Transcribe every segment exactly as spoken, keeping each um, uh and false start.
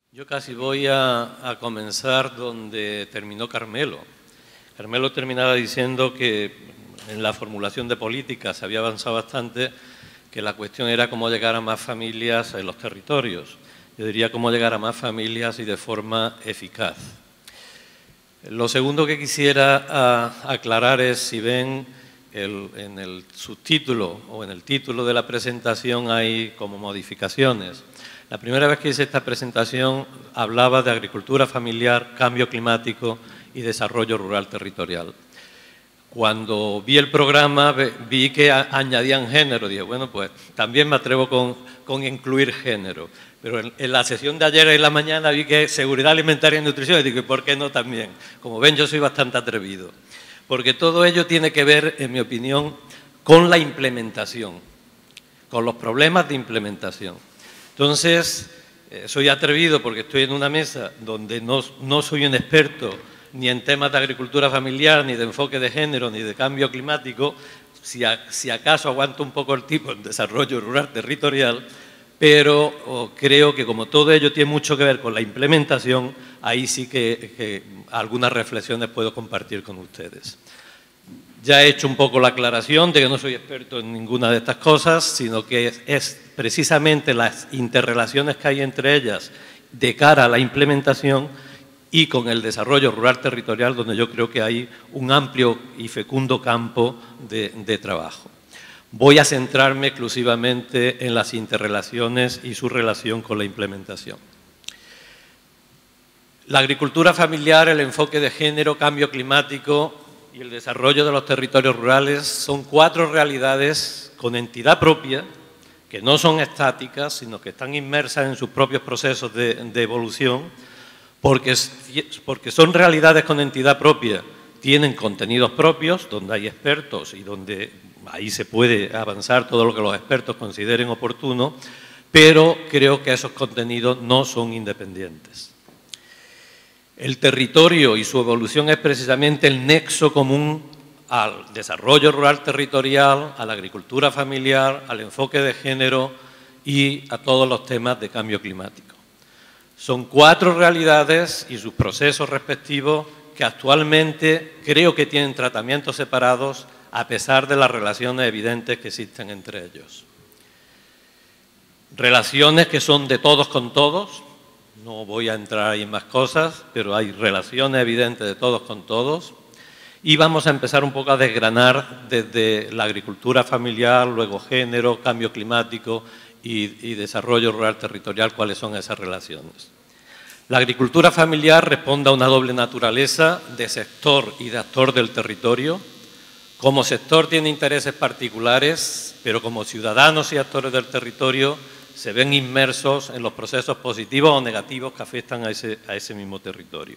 Yo casi voy a, a comenzar donde terminó Carmelo. Carmelo terminaba diciendo que en la formulación de políticas se había avanzado bastante, que la cuestión era cómo llegar a más familias en los territorios. Yo diría cómo llegar a más familias y de forma eficaz. Lo segundo que quisiera a, aclarar es si ven el, en el subtítulo o en el título de la presentación hay como modificaciones. La primera vez que hice esta presentación hablaba de agricultura familiar, cambio climático y desarrollo rural territorial. Cuando vi el programa vi que añadían género, dije, bueno, pues también me atrevo con, con incluir género. Pero en, en la sesión de ayer y la mañana vi que seguridad alimentaria y nutrición, y digo, ¿y por qué no también? Como ven, yo soy bastante atrevido. Porque todo ello tiene que ver, en mi opinión, con la implementación, con los problemas de implementación. Entonces, eh, soy atrevido porque estoy en una mesa donde no, no soy un experto ni en temas de agricultura familiar, ni de enfoque de género, ni de cambio climático, si, a, si acaso aguanto un poco el tipo en desarrollo rural territorial, pero oh, creo que como todo ello tiene mucho que ver con la implementación, ahí sí que, que algunas reflexiones puedo compartir con ustedes. Ya he hecho un poco la aclaración de que no soy experto en ninguna de estas cosas, sino que es, es precisamente las interrelaciones que hay entre ellas de cara a la implementación y con el desarrollo rural territorial, donde yo creo que hay un amplio y fecundo campo de, de trabajo. Voy a centrarme exclusivamente en las interrelaciones y su relación con la implementación. La agricultura familiar, el enfoque de género, cambio climático y el desarrollo de los territorios rurales son cuatro realidades con entidad propia, que no son estáticas, sino que están inmersas en sus propios procesos de, de evolución, porque, porque son realidades con entidad propia, tienen contenidos propios, donde hay expertos y donde ahí se puede avanzar todo lo que los expertos consideren oportuno, pero creo que esos contenidos no son independientes. El territorio y su evolución es precisamente el nexo común al desarrollo rural territorial, a la agricultura familiar, al enfoque de género y a todos los temas de cambio climático. Son cuatro realidades y sus procesos respectivos que actualmente creo que tienen tratamientos separados a pesar de las relaciones evidentes que existen entre ellos. Relaciones que son de todos con todos. No voy a entrar ahí en más cosas, pero hay relaciones evidentes de todos con todos. Y vamos a empezar un poco a desgranar desde la agricultura familiar, luego género, cambio climático y, y desarrollo rural territorial, cuáles son esas relaciones. La agricultura familiar responde a una doble naturaleza de sector y de actor del territorio. Como sector tiene intereses particulares, pero como ciudadanos y actores del territorio se ven inmersos en los procesos positivos o negativos que afectan a ese, a ese mismo territorio.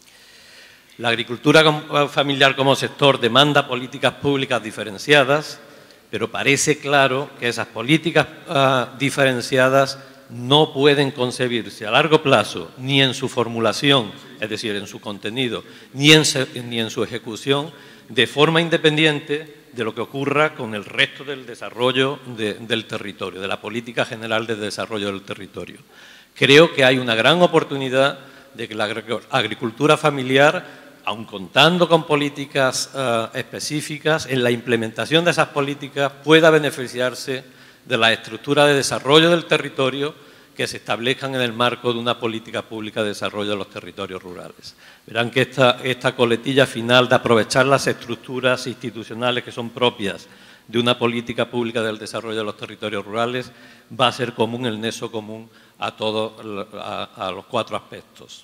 La agricultura familiar como sector demanda políticas públicas diferenciadas, pero parece claro que esas políticas uh, diferenciadas no pueden concebirse a largo plazo ni en su formulación, es decir, en su contenido, ni en, ni en su ejecución, de forma independiente de lo que ocurra con el resto del desarrollo de, del territorio, de la política general de desarrollo del territorio. Creo que hay una gran oportunidad de que la agricultura familiar, aun contando con políticas uh, específicas, en la implementación de esas políticas pueda beneficiarse de la estructura de desarrollo del territorio que se establezcan en el marco de una política pública de desarrollo de los territorios rurales. Verán que esta, esta coletilla final de aprovechar las estructuras institucionales que son propias de una política pública del desarrollo de los territorios rurales va a ser común, el nexo común a, todo, a, a los cuatro aspectos.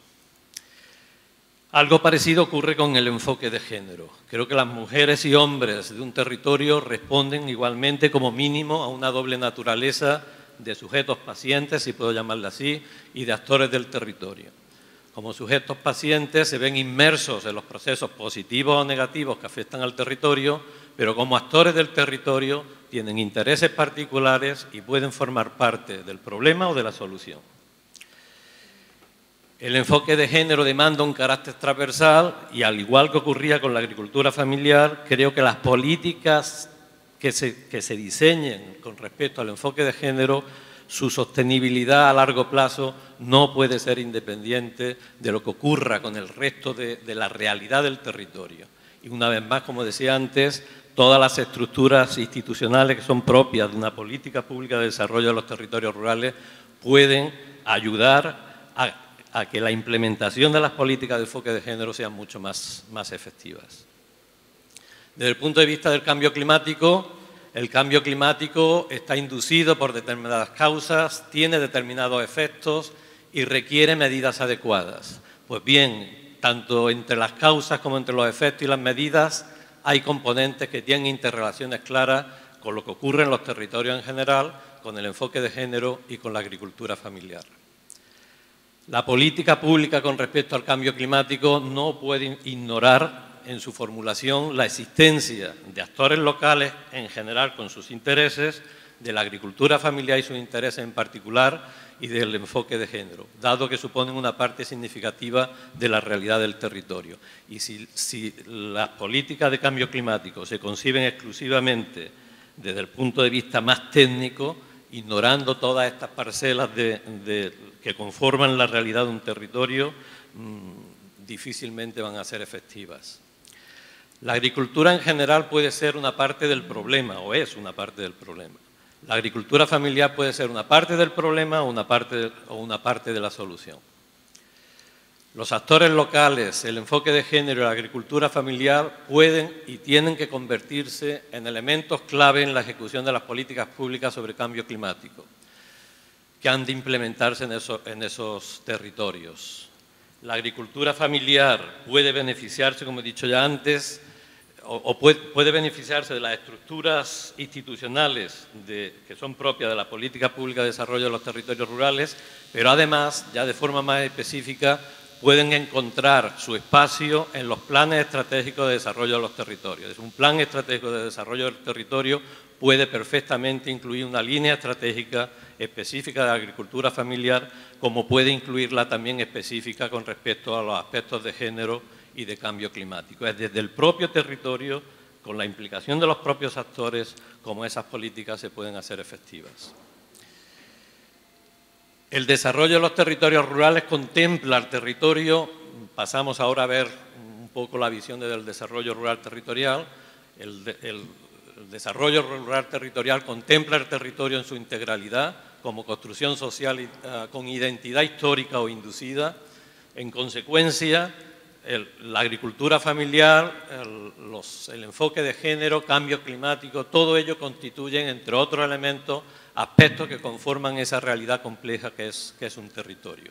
Algo parecido ocurre con el enfoque de género. Creo que las mujeres y hombres de un territorio responden igualmente como mínimo a una doble naturaleza de sujetos pacientes, si puedo llamarle así, y de actores del territorio. Como sujetos pacientes se ven inmersos en los procesos positivos o negativos que afectan al territorio, pero como actores del territorio tienen intereses particulares y pueden formar parte del problema o de la solución. El enfoque de género demanda un carácter transversal y, al igual que ocurría con la agricultura familiar, creo que las políticas que se, que se diseñen con respecto al enfoque de género su sostenibilidad a largo plazo no puede ser independiente de lo que ocurra con el resto de, de la realidad del territorio. Y una vez más, como decía antes, todas las estructuras institucionales que son propias de una política pública de desarrollo de los territorios rurales pueden ayudar a, a que la implementación de las políticas de enfoque de género sean mucho más, más efectivas. Desde el punto de vista del cambio climático, el cambio climático está inducido por determinadas causas, tiene determinados efectos y requiere medidas adecuadas. Pues bien, tanto entre las causas como entre los efectos y las medidas hay componentes que tienen interrelaciones claras con lo que ocurre en los territorios en general, con el enfoque de género y con la agricultura familiar. La política pública con respecto al cambio climático no puede ignorar en su formulación la existencia de actores locales en general con sus intereses, de la agricultura familiar y sus intereses en particular y del enfoque de género, dado que suponen una parte significativa de la realidad del territorio. Y si, si las políticas de cambio climático se conciben exclusivamente desde el punto de vista más técnico, ignorando todas estas parcelas de, de, que conforman la realidad de un territorio, mmm, difícilmente van a ser efectivas. La agricultura en general puede ser una parte del problema, o es una parte del problema. La agricultura familiar puede ser una parte del problema o una parte de, o una parte de la solución. Los actores locales, el enfoque de género y la agricultura familiar pueden y tienen que convertirse en elementos clave en la ejecución de las políticas públicas sobre cambio climático, que han de implementarse en esos, en esos territorios. La agricultura familiar puede beneficiarse, como he dicho ya antes, o puede, puede beneficiarse de las estructuras institucionales de, que son propias de la política pública de desarrollo de los territorios rurales, pero además, ya de forma más específica, pueden encontrar su espacio en los planes estratégicos de desarrollo de los territorios. Un plan estratégico de desarrollo del territorio puede perfectamente incluir una línea estratégica específica de agricultura familiar, como puede incluirla también específica con respecto a los aspectos de género y de cambio climático. Es desde el propio territorio, con la implicación de los propios actores, como esas políticas se pueden hacer efectivas. El desarrollo de los territorios rurales contempla el territorio, pasamos ahora a ver un poco la visión del desarrollo rural territorial. El, de, el, el desarrollo rural territorial contempla el territorio en su integralidad, como construcción social uh, con identidad histórica o inducida. En consecuencia, El, la agricultura familiar, el, los, el enfoque de género, cambio climático, todo ello constituyen, entre otros elementos, aspectos que conforman esa realidad compleja que es, que es un territorio.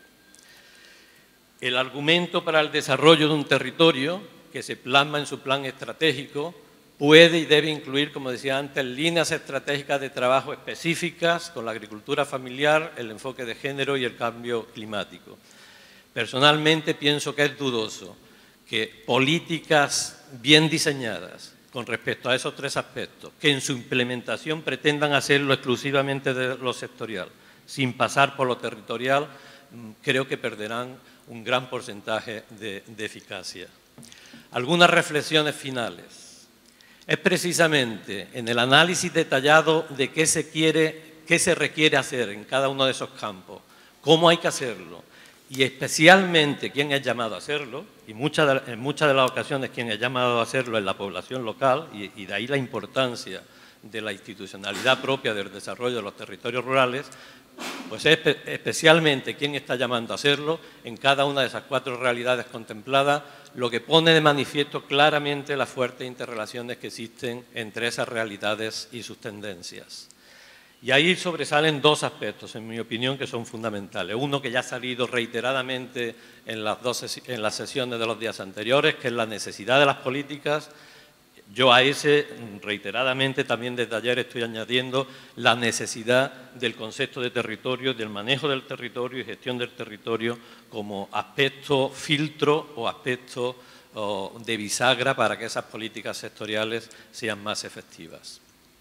El argumento para el desarrollo de un territorio, que se plasma en su plan estratégico, puede y debe incluir, como decía antes, líneas estratégicas de trabajo específicas con la agricultura familiar, el enfoque de género y el cambio climático. Personalmente pienso que es dudoso que políticas bien diseñadas con respecto a esos tres aspectos, que en su implementación pretendan hacerlo exclusivamente de lo sectorial, sin pasar por lo territorial, creo que perderán un gran porcentaje de, de eficacia. Algunas reflexiones finales. Es precisamente en el análisis detallado de qué se quiere, qué se requiere hacer en cada uno de esos campos, cómo hay que hacerlo, y especialmente quién es llamado a hacerlo, y muchas de, en muchas de las ocasiones quien es llamado a hacerlo es la población local, y, y de ahí la importancia de la institucionalidad propia del desarrollo de los territorios rurales, pues es espe especialmente quien está llamando a hacerlo en cada una de esas cuatro realidades contempladas, lo que pone de manifiesto claramente las fuertes interrelaciones que existen entre esas realidades y sus tendencias. Y ahí sobresalen dos aspectos, en mi opinión, que son fundamentales. Uno que ya ha salido reiteradamente en las, dos ses en las sesiones de los días anteriores, que es la necesidad de las políticas. Yo a ese, reiteradamente, también desde ayer estoy añadiendo la necesidad del concepto de territorio, del manejo del territorio y gestión del territorio como aspecto filtro o aspecto o, de bisagra para que esas políticas sectoriales sean más efectivas.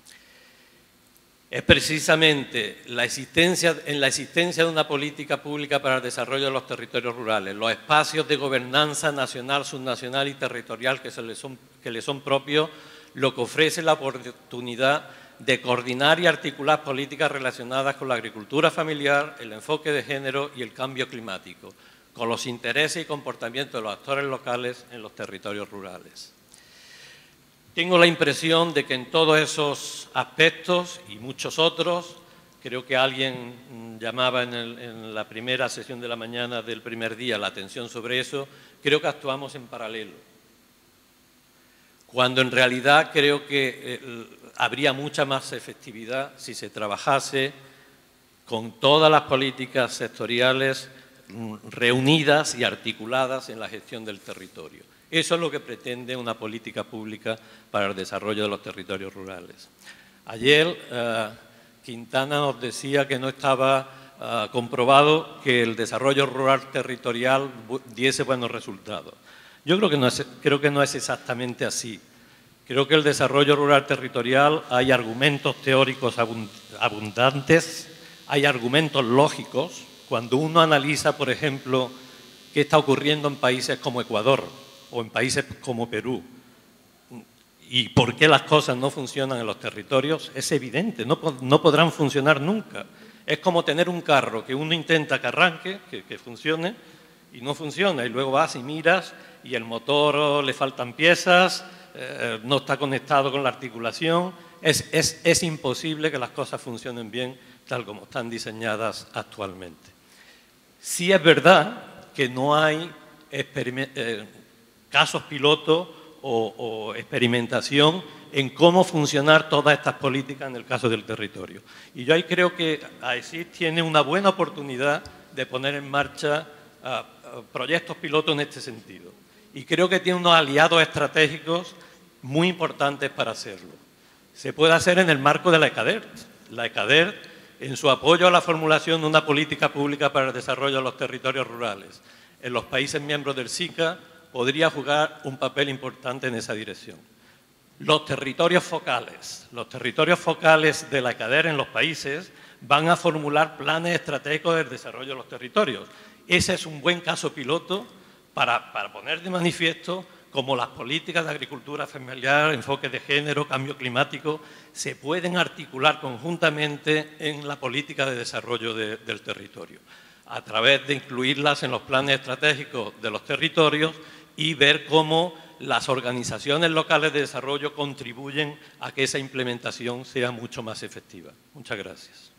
Es precisamente la existencia, en la existencia de una política pública para el desarrollo de los territorios rurales, los espacios de gobernanza nacional, subnacional y territorial que, se le son, que le son propios, lo que ofrece la oportunidad de coordinar y articular políticas relacionadas con la agricultura familiar, el enfoque de género y el cambio climático, con los intereses y comportamientos de los actores locales en los territorios rurales. Tengo la impresión de que en todos esos aspectos y muchos otros, creo que alguien llamaba en, el, en la primera sesión de la mañana del primer día la atención sobre eso, creo que actuamos en paralelo. Cuando en realidad creo que eh, habría mucha más efectividad si se trabajase con todas las políticas sectoriales reunidas y articuladas en la gestión del territorio. Eso es lo que pretende una política pública para el desarrollo de los territorios rurales. Ayer eh, Quintana nos decía que no estaba eh, comprobado que el desarrollo rural territorial diese buenos resultados. Yo creo que, no es, creo que no es exactamente así. Creo que el desarrollo rural territorial hay argumentos teóricos abundantes, hay argumentos lógicos. Cuando uno analiza, por ejemplo, qué está ocurriendo en países como Ecuador o en países como Perú y por qué las cosas no funcionan en los territorios, es evidente, no, no podrán funcionar nunca. Es como tener un carro que uno intenta que arranque, que, que funcione, y no funciona, y luego vas y miras y el motor le faltan piezas, eh, no está conectado con la articulación. Es, es, es imposible que las cosas funcionen bien tal como están diseñadas actualmente. Sí es verdad que no hay eh, casos piloto o, o experimentación en cómo funcionar todas estas políticas en el caso del territorio. Y yo ahí creo que AECID tiene una buena oportunidad de poner en marcha uh, uh, proyectos piloto en este sentido. Y creo que tiene unos aliados estratégicos muy importantes para hacerlo. Se puede hacer en el marco de la ECADER. La ECADER, en su apoyo a la formulación de una política pública para el desarrollo de los territorios rurales en los países miembros del SICA, podría jugar un papel importante en esa dirección. Los territorios focales, los territorios focales de la ECADER en los países van a formular planes estratégicos del desarrollo de los territorios. Ese es un buen caso piloto para, para poner de manifiesto cómo las políticas de agricultura familiar, enfoque de género, cambio climático, se pueden articular conjuntamente en la política de desarrollo de, del territorio, a través de incluirlas en los planes estratégicos de los territorios y ver cómo las organizaciones locales de desarrollo contribuyen a que esa implementación sea mucho más efectiva. Muchas gracias.